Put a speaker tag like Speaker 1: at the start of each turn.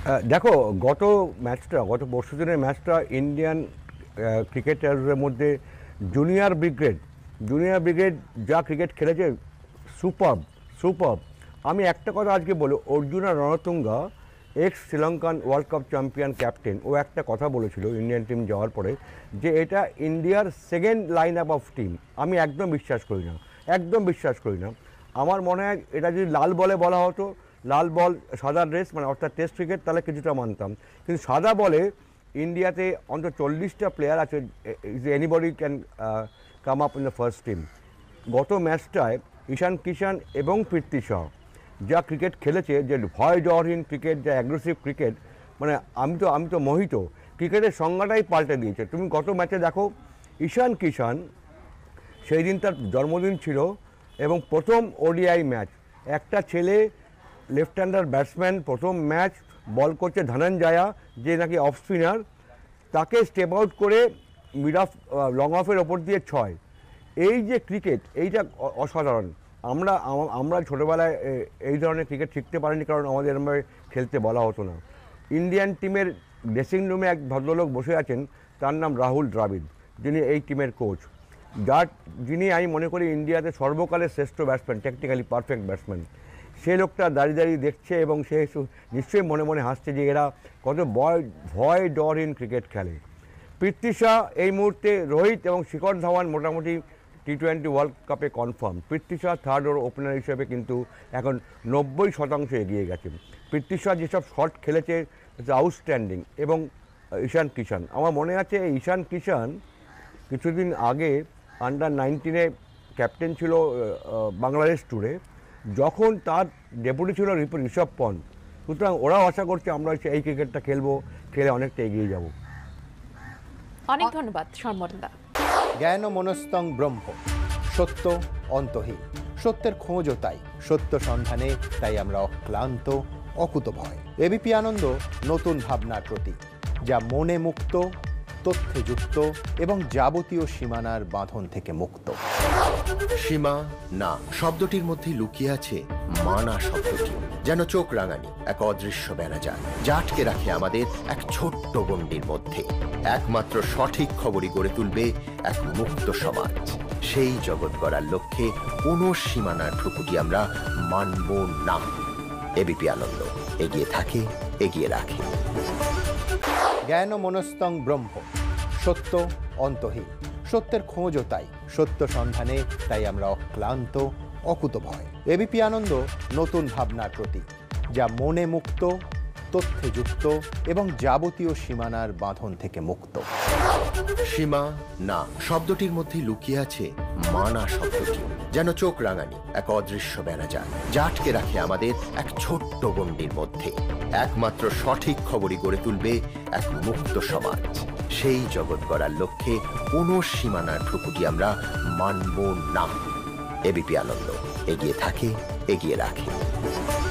Speaker 1: দেখো, গত পরশু দিনের ম্যাচটা ইন্ডিয়ান ক্রিকেটারদের মধ্যে জুনিয়র ব্রিগেড যা ক্রিকেট খেলেছে, সুপার সুপার। আমি একটা কথা আজকে বলি, Arjuna Ranatunga ex Sri Lankan world cup champion captain, ও একটা কথা বলেছিল ইন্ডিয়ান টিম যাওয়ার পরে, যে এটা ইন্ডিয়ার second line up of team. আমি একদম বিশ্বাস করি না। আমার মনে হয় এটা যদি লাল বলে বলা হতো, লাল বল সাদা ড্রেস, মানে অর্থাৎ টেস্ট ক্রিকেট, তাহলে কিছুটা মানতাম। কিন্তু সাদা বলে ইন্ডিয়াতে অন্তত 40টা প্লেয়ার আছে, anybody can come up in the first team. গত ম্যাচটায় ঈশান কিষান এবং পৃথ্বী শাহ যা ক্রিকেট খেলেছে, যে ভয় ডরহীন ক্রিকেট, যা অ্যাগ্রেসিভ ক্রিকেট, মানে আমি তো মোহিত। ক্রিকেটের সংজ্ঞাটাই পাল্টে দিয়েছে। তুমি গত ম্যাচে দেখো, ঈশান কিষান সেই দিন তার জন্মদিন ছিল এবং প্রথম ওডিআই ম্যাচ, একটা ছেলে লেফট হ্যান্ডার ব্যাটসম্যান, প্রথম ম্যাচ বল করছে ধনঞ্জয়া, যে নাকি অফ স্পিনার, তাকে স্টেপ আউট করে মিড অফ লং অফের ওপর দিয়ে 6। এই যে ক্রিকেট, এইটা অসাধারণ। আমরা ছোটোবেলায় এই ধরনের ক্রিকেট শিখতে পারিনি, কারণ আমাদের এরমভাবে খেলতে বলা হতো না। ইন্ডিয়ান টিমের ড্রেসিং রুমে এক ভদ্রলোক বসে আছেন, তার নাম রাহুল দ্রাবিড়, যিনি এই টিমের কোচ, যিনি আমি মনে করি ইন্ডিয়াতে সর্বকালের শ্রেষ্ঠ ব্যাটসম্যান, টেকনিক্যালি পারফেক্ট ব্যাটসম্যান। সে লোকটা দাঁড়িয়ে দেখছে এবং সে নিশ্চয়ই মনে মনে হাসছে যে এরা কত ভয় ডরহীন ক্রিকেট খেলে। পৃথ্বী শাহ এই মুহূর্তে, রোহিত এবং শিখর ধাওয়ান মোটামুটি টি20 ওয়ার্ল্ড কাপে confirm. Prithvi Shaw third opener হিসেবে কিন্তু এখন 90% এগিয়ে গেছে। পৃথ্বী শাহ যেসব শট খেলেছে, আউটস্ট্যান্ডিং। এবং ঈশান কিষান, আমার মনে আছে ঈশান কিষান কিছুদিন আগে আন্ডার-19 ক্যাপ্টেন ছিল বাংলাদেশ ট্যুরে, যখন তার ডেপুটি ছিল ঋষভ পন্থ। সুতরাং ওরাও আশা করছে আমরা এই ক্রিকেটটা খেলে অনেকটা এগিয়ে যাব।
Speaker 2: অনেক ধন্যবাদ সম্মানদা।
Speaker 3: জ্ঞান মনস্তং ব্রহ্ম, সত্য অন্তহীন। সত্যের খোঁজও তাই, সত্য সন্ধানে তাই আমরা অক্লান্ত, অকুতভয়। এবিপি আনন্দ নতুন ভাবনার প্রতীক, যা মনে মুক্ত, তথ্যে যুক্ত এবং যাবতীয় সীমানার বাঁধন থেকে মুক্ত।
Speaker 4: সীমা না শব্দটির মধ্যে লুকিয়ে আছে মানা শব্দটি, যেন চোখ রাঙানি এক অদৃশ্য বেড়াজাল, যা আটকে রাখে আমাদের এক ছোট্ট গণ্ডির মধ্যে। একমাত্র সঠিক খবরই গড়ে তুলবে এক মুক্ত সমাজ। সেই জগৎ গড়ার লক্ষ্যে কোনো সীমানার ঠুকুটি আমরা মানব না। এবিপি আনন্দ এগিয়ে থাকে, এগিয়ে রাখে।
Speaker 3: জ্ঞান মনস্তং ব্রহ্ম, সত্য অন্তহীন। সত্যের খোঁজও তাই, সত্য সন্ধানে তাই আমরা অক্লান্ত, অকুতভয়। এবিপি আনন্দ নতুন ভাবনার প্রতীক, যা মনে মুক্ত, তথ্যে যুক্ত এবং যাবতীয় সীমানার বাঁধন থেকে মুক্ত।
Speaker 4: সীমা না শব্দটির মধ্যে লুকিয়ে আছে মানা শব্দটি, যেন চোখ রাঙানি এক অদৃশ্য বেড়াজাল, যা আটকে রাখে আমাদের এক ছোট্ট গণ্ডির মধ্যে। একমাত্র সঠিক খবরই গড়ে তুলবে এক মুক্ত সমাজ। সেই জগৎ গড়ার লক্ষ্যে কোনো সীমানার ঠুকুটি আমরা মানব না। এবিপি আনন্দ এগিয়ে থাকে, এগিয়ে রাখে।